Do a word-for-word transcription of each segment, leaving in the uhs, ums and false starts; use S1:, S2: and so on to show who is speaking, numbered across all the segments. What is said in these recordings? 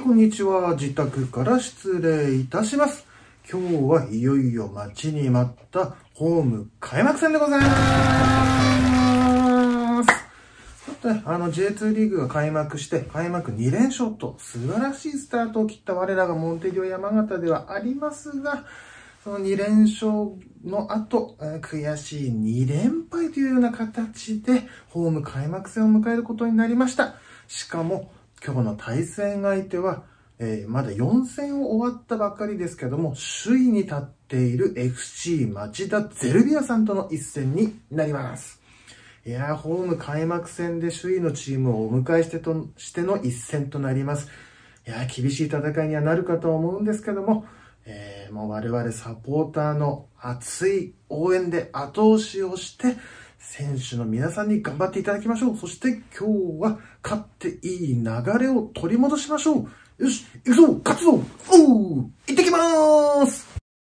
S1: こんにちは。自宅から失礼いたします。今日はいよいよ待ちに待ったホーム開幕戦でございます。さて、あの ジェイツー リーグが開幕して、開幕に連勝と素晴らしいスタートを切った我らがモンテディオ山形ではありますが、そのに連勝の後、悔しいに連敗というような形で、ホーム開幕戦を迎えることになりました。しかも、今日の対戦相手は、えー、まだよん戦を終わったばかりですけども、首位に立っている エフシー 町田ゼルビアさんとの一戦になります。いやー、ホーム開幕戦で首位のチームをお迎えしてとしての一戦となります。いやー、厳しい戦いにはなるかと思うんですけども、えー、もう我々サポーターの熱い応援で後押しをして、選手の皆さんに頑張っていただきましょう。そして今日は勝っていい流れを取り戻しましょう。よし、行くぞ、勝つぞ、おう、行ってきまーす。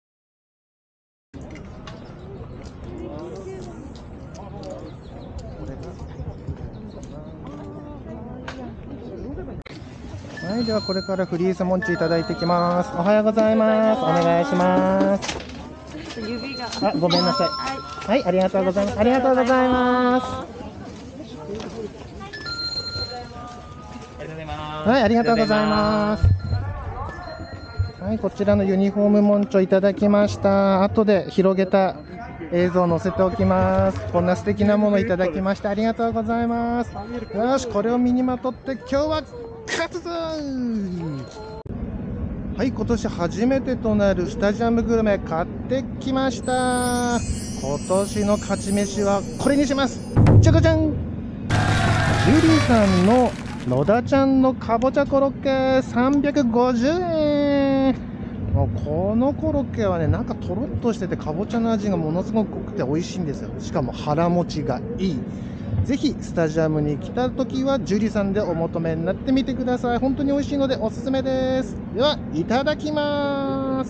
S1: はい、ではこれからフリーズモンチいただいていきます。おはようございます。お願いします。
S2: 指が
S1: あ、ごめんなさい。はい、ありがとうございます。ありがとうございます。はい、ありがとうございます。はい、こちらのユニフォームモンチョいただきました。後で広げた映像を載せておきます。こんな素敵なものいただきました。ありがとうございます。よし、これを身にまとって今日は勝つぞー。はい、今年初めてとなるスタジアムグルメ買ってきました。今年の勝ち飯はこれにします。じゃがじゃん、ジュリーさんの野田ちゃんのかぼちゃコロッケさんびゃくごじゅうえん。もうこのコロッケはね、なんかとろっとしててかぼちゃの味がものすごく濃くて美味しいんですよ。しかも腹持ちがいい。ぜひスタジアムに来た時はジュリさんでお求めになってみてください。本当に美味しいのでおすすめです。ではいただきます。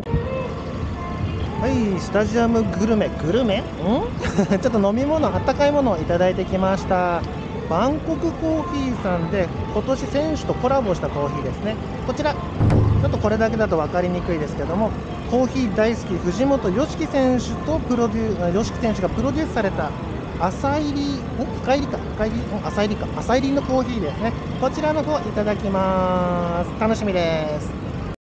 S1: はい、スタジアムグルメグルメんちょっと飲み物、あったかいものをいただいてきました。バンコクコーヒーさんで今年選手とコラボしたコーヒーですね。こちらちょっとこれだけだと分かりにくいですけども、コーヒー大好き藤本良樹選手とプロデュー良樹選手がプロデュースされた朝入り、深入りか、深入り、朝入りか、朝入りのコーヒーですね。こちらの方いただきます。楽しみです。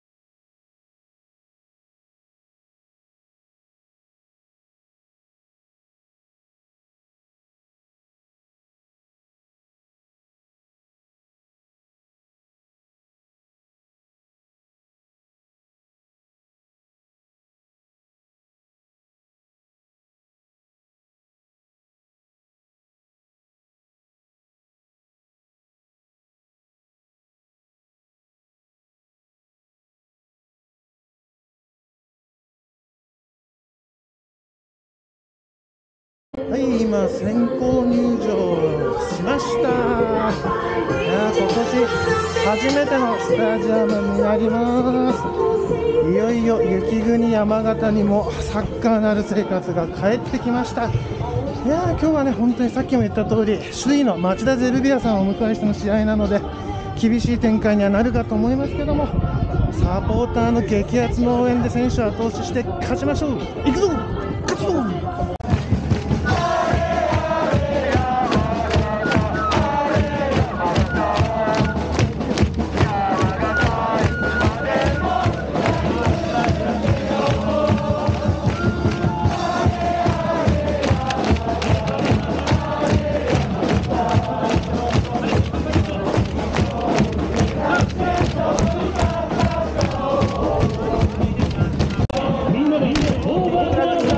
S1: はい、今先行入場しました。あ、今年初めてのスタジアムになります。いよいよ雪国山形にもサッカーなる生活が帰ってきました。いやー、今日はね、本当にさっきも言った通り首位の町田ゼルビアさんをお迎えしての試合なので厳しい展開にはなるかと思いますけども、サポーターの激アツの応援で選手を後押しして勝ちましょう。行くぞ、勝つぞ。みんなでオーバー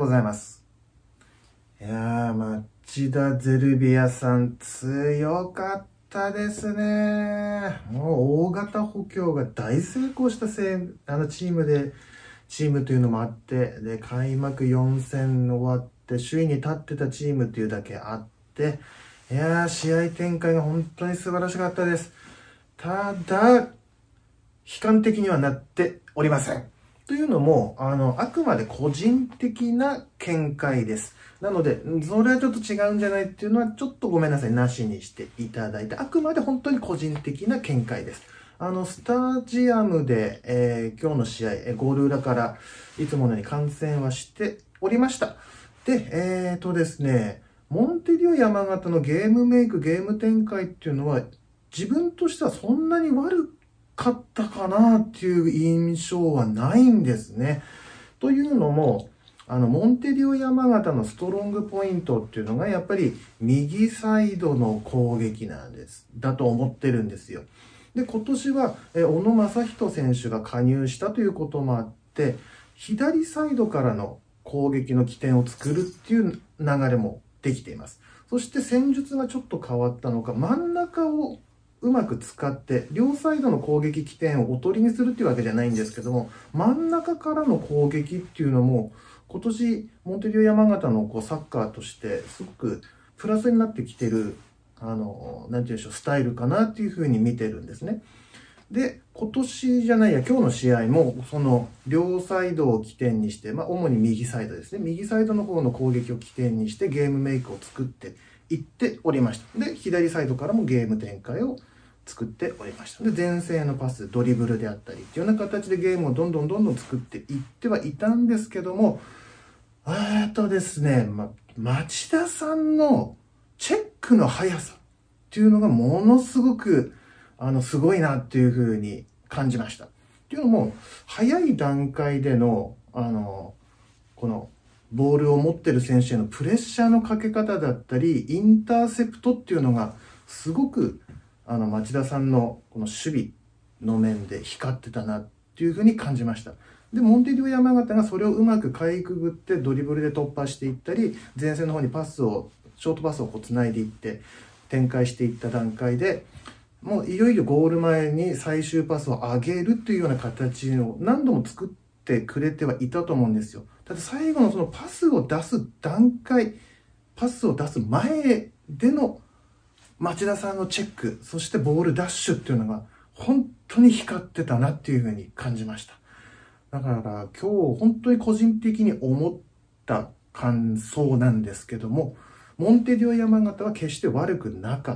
S1: ございます。いやー、町田ゼルビアさん強かったですね。もう大型補強が大成功したせい、あのチームで、チームというのもあって、で、開幕よん戦終わって、首位に立ってたチームというだけあって、いやー、試合展開が本当に素晴らしかったです。ただ、悲観的にはなっておりません。というのも、あの、あくまで個人的な見解です。なので、それはちょっと違うんじゃないっていうのは、ちょっとごめんなさい、なしにしていただいて、あくまで本当に個人的な見解です。あの、スタジアムで、えー、今日の試合、ゴール裏からいつものように観戦はしておりました。で、えーとですね、モンテディオ山形のゲームメイク、ゲーム展開っていうのは、自分としてはそんなに悪かったかなっていう印象はないんですね。というのも、あの、モンテディオ山形のストロングポイントっていうのが、やっぱり右サイドの攻撃なんです。だと思ってるんですよ。で、今年は、え小野正人選手が加入したということもあって、左サイドからの攻撃の起点を作るっていう流れもできています。そして戦術がちょっと変わったのか、真ん中をうまく使って、両サイドの攻撃起点をおとりにするっていうわけじゃないんですけども、真ん中からの攻撃っていうのも、今年、モンテディオ山形のこうサッカーとして、すごくプラスになってきてる、あの、なんていうんでしょう、スタイルかなっていうふうに見てるんですね。で、今年じゃないや、今日の試合も、その、両サイドを起点にして、まあ、主に右サイドですね。右サイドの方の攻撃を起点にして、ゲームメイクを作っていっておりました。で、左サイドからもゲーム展開を作っておりました。で、前線のパス、ドリブルであったりっていうような形でゲームをどんどんどんどん作っていってはいたんですけども、あとですね、ま、町田さんのチェックの速さっていうのがものすごく、あの、すごいなっていうふうに感じました。っていうのも、早い段階での、あの、この、ボールを持ってる選手へのプレッシャーのかけ方だったり、インターセプトっていうのが、すごく、あの、町田さんのこの守備の面で光ってたなっていうふうに感じました。で、モンテディオ山形がそれをうまくかいくぐってドリブルで突破していったり、前線の方にパスを、ショートパスをこう繋いでいって展開していった段階で、もういよいよゴール前に最終パスを上げるというような形を何度も作ってくれてはいたと思うんですよ。ただ最後のそのパスを出す段階、パスを出す前での町田さんのチェック、そしてボールダッシュっていうのが本当に光ってたなっていうふうに感じました。だから今日本当に個人的に思った感想なんですけども、モンテディオ山形は決して悪くなかった。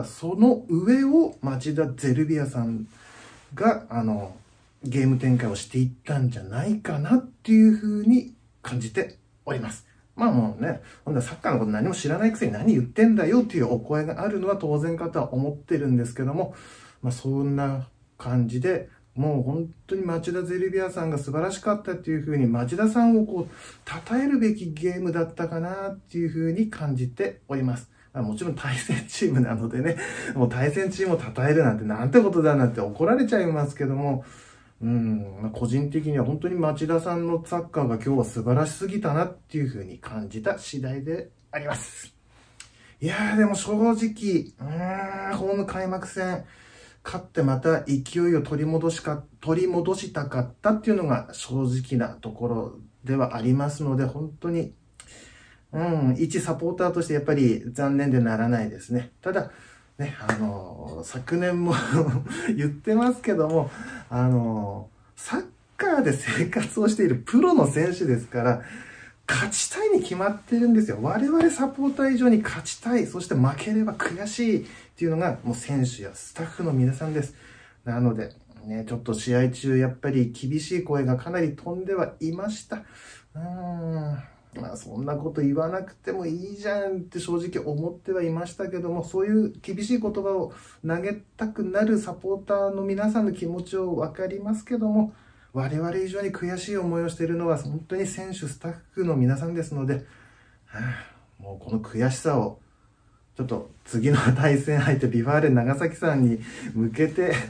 S1: その上を町田ゼルビアさんが、あの、ゲーム展開をしていったんじゃないかなっていうふうに感じております。まあもうね、ほんなサッカーのこと何も知らないくせに何言ってんだよっていうお声があるのは当然かとは思ってるんですけども、まあそんな感じで、もう本当に町田ゼルビアさんが素晴らしかったっていうふうに、町田さんをこう、称えるべきゲームだったかなっていうふうに感じております。もちろん対戦チームなのでね、もう対戦チームを称えるなんてなんてことだなんて怒られちゃいますけども、うん、まあ、個人的には本当に町田さんのサッカーが今日は素晴らしすぎたなっていうふうに感じた次第であります。いやーでも正直、うーん、ホーム開幕戦、勝ってまた勢いを取り戻しか、取り戻したかったっていうのが正直なところではありますので、本当に、うん、一サポーターとしてやっぱり残念でならないですね。ただ、ね、あの、昨年も言ってますけども、あの、サッカーで生活をしているプロの選手ですから、勝ちたいに決まってるんですよ。我々サポーター以上に勝ちたい、そして負ければ悔しいっていうのが、もう選手やスタッフの皆さんです。なので、ね、ちょっと試合中、やっぱり厳しい声がかなり飛んではいました。うーん。まあそんなこと言わなくてもいいじゃんって正直思ってはいましたけども、そういう厳しい言葉を投げたくなるサポーターの皆さんの気持ちを分かりますけども、我々以上に悔しい思いをしているのは本当に選手、スタッフの皆さんですので、はあ、もうこの悔しさをちょっと次の対戦相手ビファーレ長崎さんに向けて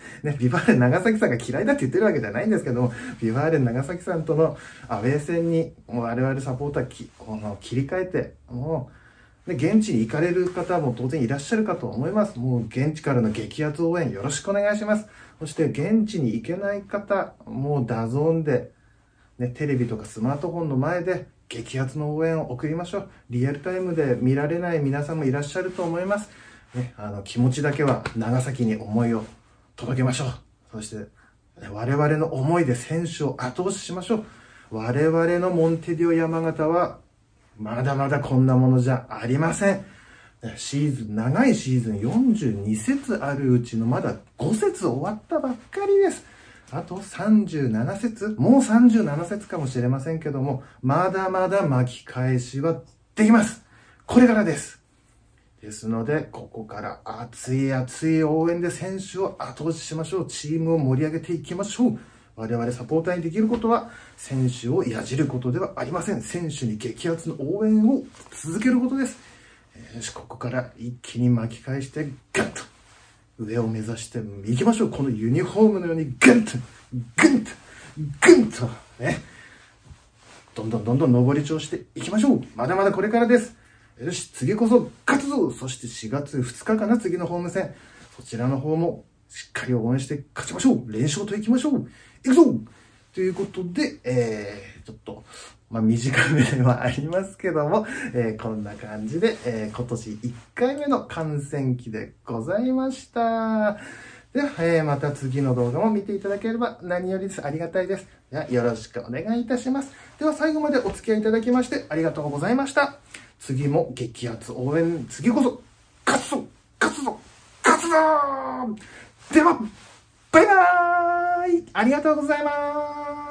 S1: ね、ビバーレン長崎さんが嫌いだって言ってるわけじゃないんですけども、ビバーレン長崎さんとのアウェー戦に、もう我々サポーターき切り替えて、もう、で、現地に行かれる方も当然いらっしゃるかと思います。もう現地からの激アツ応援よろしくお願いします。そして現地に行けない方、もうダゾーンで、ね、テレビとかスマートフォンの前で激アツの応援を送りましょう。リアルタイムで見られない皆さんもいらっしゃると思います。ね、あの気持ちだけは長崎に思いを届けましょう。そして我々の思いで選手を後押ししましょう。我々のモンテディオ山形はまだまだこんなものじゃありません。シーズン、長いシーズンよんじゅうに節あるうちのまだご節終わったばっかりです。あとさんじゅうなな節、もうさんじゅうなな節かもしれませんけども、まだまだ巻き返しはできます。これからです。ですので、ここから熱い熱い応援で選手を後押ししましょう。チームを盛り上げていきましょう。我々サポーターにできることは、選手をやじることではありません。選手に激アツの応援を続けることです。よし、ここから一気に巻き返して、ガッと上を目指していきましょう。このユニフォームのようにガンと、グンと、グンと、ね。どんどんどんどん上り調していきましょう。まだまだこれからです。よし、次こそ勝つぞ。そしてしがつふつかかな、次のホーム戦。そちらの方もしっかり応援して勝ちましょう。連勝といきましょう。いくぞということで、えー、ちょっと、まあ、短めではありますけども、えー、こんな感じで、えー、今年いっかいめの観戦記でございました。では、えー、また次の動画も見ていただければ何よりです。ありがたいです。では、よろしくお願いいたします。では、最後までお付き合いいただきましてありがとうございました。次も激アツ応援、次こそ、勝つぞ勝つぞ勝つぞでは、バイバーイありがとうございます。